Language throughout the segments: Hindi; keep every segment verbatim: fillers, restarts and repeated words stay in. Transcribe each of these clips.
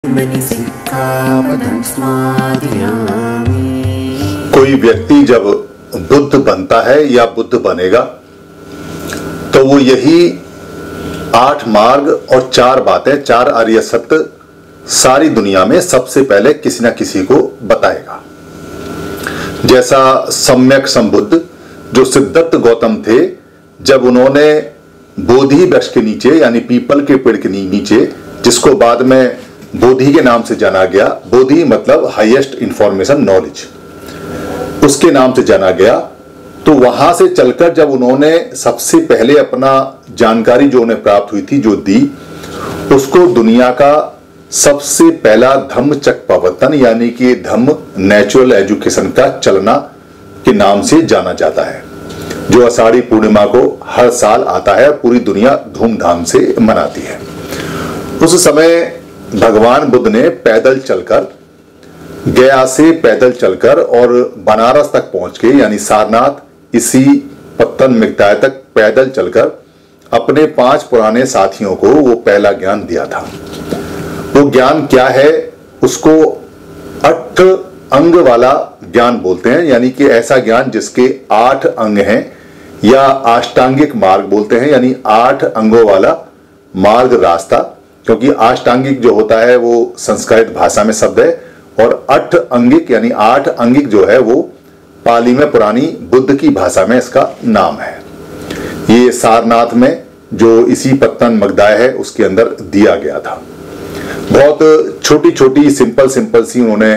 कोई व्यक्ति जब बुद्ध बनता है या बुद्ध बनेगा तो वो यही आठ मार्ग और चार बातें, चार आर्य सत्य सारी दुनिया में सबसे पहले किसी न किसी को बताएगा। जैसा सम्यक संबुद्ध जो सिद्धार्थ गौतम थे, जब उन्होंने बोधि वृक्ष के नीचे यानी पीपल के पेड़ के नीचे, जिसको बाद में बोधि के नाम से जाना गया, बोधि मतलब हाईएस्ट इंफॉर्मेशन नॉलेज, उसके नाम से जाना गया, तो वहां से चलकर जब उन्होंने सबसे पहले अपना जानकारी जो उन्हें प्राप्त हुई थी जो दी, उसको दुनिया का सबसे पहला धम्म चक्र प्रवर्तन यानी कि धम्म नेचुरल एजुकेशन का चलना के नाम से जाना जाता है, जो आषाढ़ी पूर्णिमा को हर साल आता है, पूरी दुनिया धूमधाम से मनाती है। उस समय भगवान बुद्ध ने पैदल चलकर, गया से पैदल चलकर और बनारस तक पहुंच के यानी सारनाथ इसी पत्तन मिगदाय तक पैदल चलकर अपने पांच पुराने साथियों को वो पहला ज्ञान दिया था। वो ज्ञान क्या है? उसको अठ अंग वाला ज्ञान बोलते हैं, यानी कि ऐसा ज्ञान जिसके आठ अंग हैं, या अष्टांगिक मार्ग बोलते हैं, यानी आठ अंगों वाला मार्ग रास्ता, क्योंकि अष्टांगिक जो होता है वो संस्कृत भाषा में शब्द है, और अठ अंगिक यानी आठ अंगिक जो है वो पाली में पुरानी बुद्ध की भाषा में इसका नाम है। ये सारनाथ में जो इसी पत्तन मगदाय है उसके अंदर दिया गया था। बहुत छोटी छोटी सिंपल सिंपल सी उन्होंने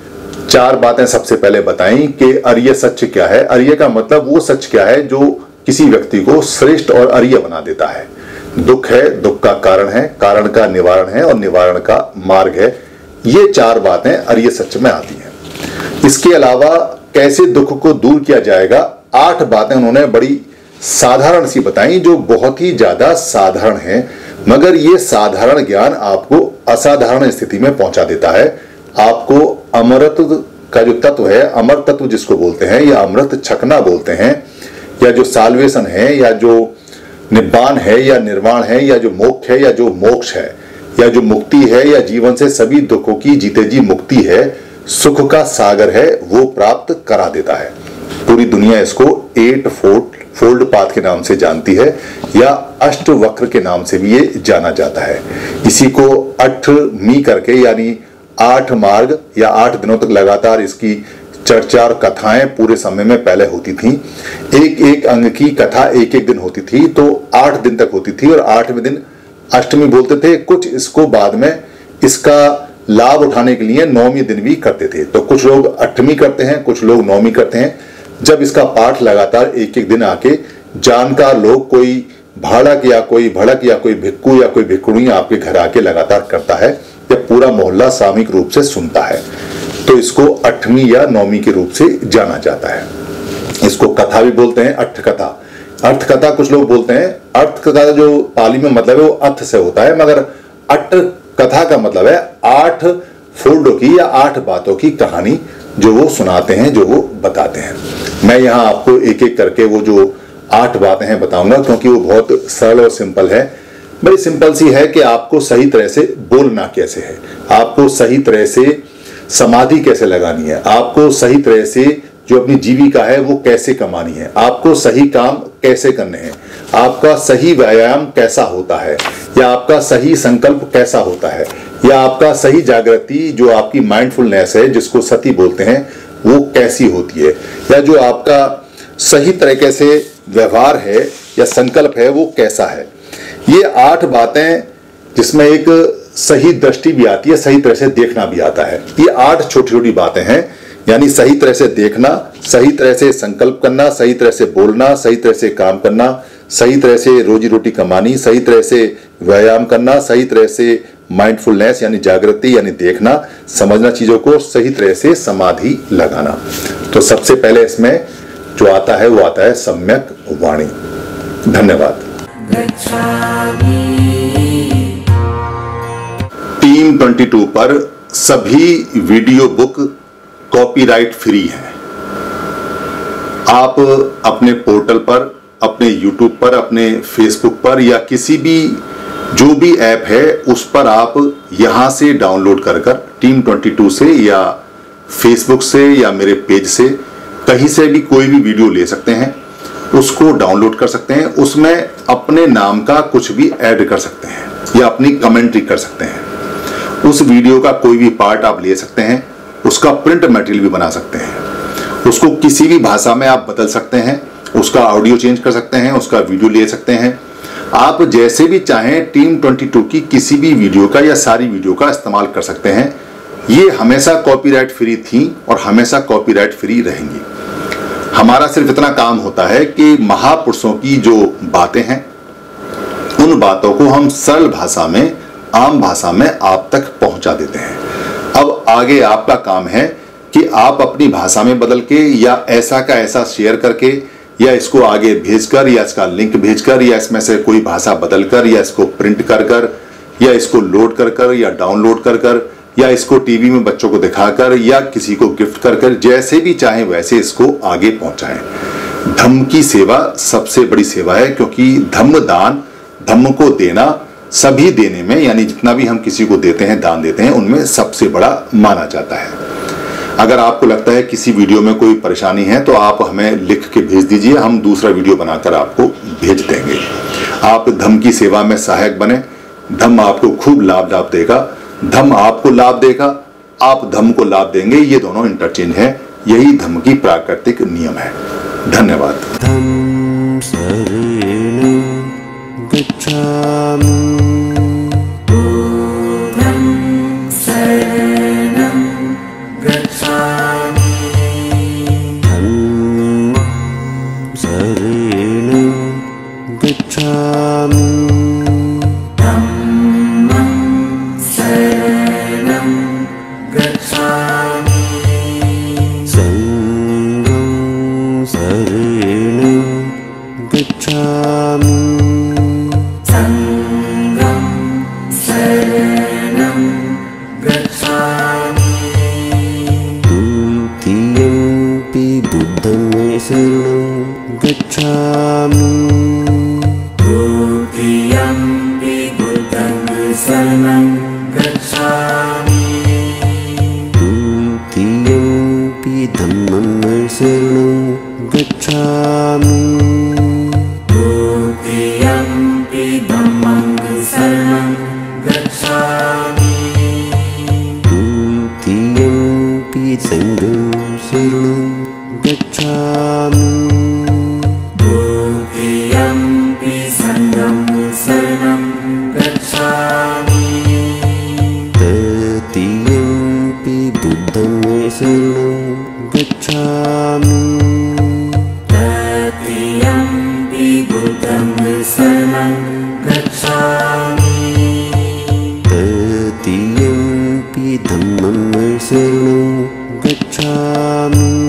चार बातें सबसे पहले बताई कि अर्य सच क्या है। अर्य का मतलब वो सच क्या है जो किसी व्यक्ति को श्रेष्ठ और अर्य बना देता है। दुख है, दुख का कारण है, कारण का निवारण है और निवारण का मार्ग है। ये चार बातें अर्य सच में आती हैं। इसके अलावा कैसे दुख को दूर किया जाएगा, आठ बातें उन्होंने बड़ी साधारण सी बताई, जो बहुत ही ज्यादा साधारण है, मगर ये साधारण ज्ञान आपको असाधारण स्थिति में पहुंचा देता है। आपको अमृत का जो तत्व है, अमर तत्व जिसको बोलते हैं, या अमृत छकना बोलते हैं, या जो साल्वेशन है, या जो निब्बान है, या निर्वाण है, या जो मोक्ष है, या जो मोक्ष है, या जो मुक्ति है, या जीवन से सभी दुखों की जीते जी मुक्ति है, सुख का सागर है, वो प्राप्त करा देता है। पूरी दुनिया इसको एट फोल्ड फोल्ड पाथ के नाम से जानती है, या अष्ट वक्र के नाम से भी ये जाना जाता है। इसी को अठ मी करके यानी आठ मार्ग, या आठ दिनों तक लगातार इसकी चर्चा और कथाएं पूरे समय में पहले होती थी। एक एक अंग की कथा एक एक दिन होती थी, तो आठ दिन तक होती थी, और आठवें दिन अष्टमी बोलते थे। कुछ इसको बाद में इसका लाभ उठाने के लिए नौवीं दिन भी करते थे। तो कुछ लोग अष्टमी करते हैं, कुछ लोग नौवीं करते हैं। जब इसका पाठ लगातार एक एक दिन आके जानकार लोग, कोई भाड़क या कोई भड़क या कोई भिक्खू या कोई भिक्खुणी आपके घर आके लगातार करता है, जब पूरा मोहल्ला सामूहिक रूप से सुनता है, तो इसको अठवीं या नौवीं के रूप से जाना जाता है। इसको कथा भी बोलते हैं, अठ कथा। अर्थ कथा कुछ लोग बोलते हैं। अर्थ कथा जो पाली में मतलब है वो अर्थ से होता है, मगर अट कथा का मतलब है आठ फोल्डों की या आठ बातों की कहानी जो वो सुनाते हैं, जो वो बताते हैं। मैं यहाँ आपको एक एक करके वो जो आठ बातें हैं बताऊंगा, क्योंकि वो बहुत सरल और सिंपल है। बड़ी सिंपल सी है कि आपको सही तरह से बोलना कैसे है, आपको सही तरह से समाधि कैसे लगानी है, आपको सही तरह से जो अपनी जीविका है वो कैसे कमानी है, आपको सही काम कैसे करने हैं, आपका सही व्यायाम कैसा होता है, या आपका सही संकल्प कैसा होता है, या आपका सही जागृति जो आपकी माइंडफुलनेस है जिसको सती बोलते हैं वो कैसी होती है, या जो आपका सही तरीके से व्यवहार है या संकल्प है वो कैसा है। ये आठ बातें जिसमें एक सही दृष्टि भी आती है, सही तरह से देखना भी आता है। ये आठ छोटी छोटी बातें हैं, यानी सही तरह से देखना, सही तरह से संकल्प करना, सही तरह से बोलना, सही तरह से काम करना, सही तरह से रोजी रोटी कमानी, सही तरह से व्यायाम करना, सही तरह से माइंडफुलनेस यानी जागृति यानी देखना, समझना चीजों को, सही तरह से समाधि लगाना। तो सबसे पहले इसमें जो आता है वो आता है सम्यक वाणी। धन्यवाद। टीम बाईस पर सभी वीडियो बुक कॉपीराइट फ्री है। आप अपने पोर्टल पर, अपने यूट्यूब पर, अपने फेसबुक पर या किसी भी जो भी ऐप है उस पर आप यहां से डाउनलोड कर कर टीम बाईस से या फेसबुक से या मेरे पेज से कहीं से भी कोई भी वीडियो ले सकते हैं, उसको डाउनलोड कर सकते हैं। उसमें अपने नाम का कुछ भी ऐड कर सकते हैं या अपनी कमेंट्री कर सकते हैं। उस वीडियो का कोई भी पार्ट आप ले सकते हैं, उसका प्रिंट मटेरियल भी बना सकते हैं, उसको किसी भी भाषा में आप बदल सकते हैं, उसका ऑडियो चेंज कर सकते हैं, उसका वीडियो ले सकते हैं। आप जैसे भी चाहें टीम बाईस की किसी भी वीडियो का या सारी वीडियो का इस्तेमाल कर सकते हैं। ये हमेशा कॉपीराइट फ्री थी और हमेशा कॉपीराइट फ्री रहेंगी। हमारा सिर्फ इतना काम होता है कि महापुरुषों की जो बातें हैं उन बातों को हम सरल भाषा में, आम भाषा में आप तक पहुंचा देते हैं। अब आगे आपका काम है कि आप अपनी भाषा में बदल के या ऐसा का ऐसा शेयर करके या इसको आगे भेजकर या इसका लिंक भेजकर या इसमें से कोई भाषा बदलकर या इसको प्रिंट कर कर या इसको लोड कर कर या डाउनलोड कर कर या इसको टीवी में बच्चों को दिखाकर या किसी को गिफ्ट कर कर, जैसे भी चाहें वैसे इसको आगे पहुंचाएं। धम्म की सेवा सबसे बड़ी सेवा है, क्योंकि धम्म दान, धम्म को देना सभी देने में, यानी जितना भी हम किसी को देते हैं, दान देते हैं, उनमें सबसे बड़ा माना जाता है। अगर आपको लगता है किसी वीडियो में कोई परेशानी है तो आप हमें लिख के भेज दीजिए, हम दूसरा वीडियो बनाकर आपको भेज देंगे। आप धम्म की सेवा में सहायक बने, धम्म आपको खूब लाभ लाभ देगा, धम्म आपको लाभ देगा, आप धम्म को लाभ देंगे, ये दोनों इंटरचेंज है। यही धम्म की प्राकृतिक नियम है। धन्यवाद। धम्म शरणं गच्छामि। धम्म शरणं गच्छामि। धम्म शरणं गच्छामि। संघं शरणं गच्छामि। संघं शरणं गच्छामि। द्वितीयंपि बुद्धं शरणं गच्छामि। द्वितीयंपि बुद्धं शरणं गच्छामि। द्वितीयंपि धम्मं शरणं गच्छामि। द्वितीयंपि धम्मं शरणं गच्छामि। द्वितीयंपि संघं शरणं गच्छामि। द्वितीयंपि संघं शरणं गच्छामि। तृतीयंपि बुद्धं शरणं गच्छामि। तृतीयंपि धम्मं शरणं गच्छामि। तृतीयंपि संघं शरणं गच्छामि। तृतीयंपि बुद्धं शरणं गच्छामि। तृतीयंपि धम्मं शरणं गच्छामि। तृतीयंपि संघं शरणं गच्छामि। तृतीयंपि बुद्धं शरणं गच्छामि। तृतीयंपि संघं शरणं गच्छामि। तृतीयंपि धम्मं शरणं गच्छामि।